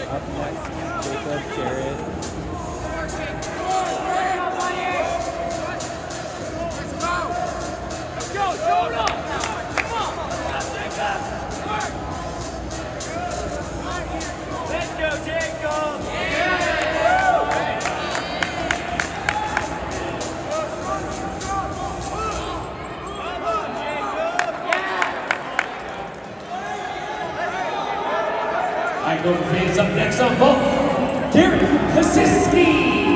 Up next, Jacob Jarrett. Let's go, Jacob! Go phase up next on vault, Garrett Kosiski.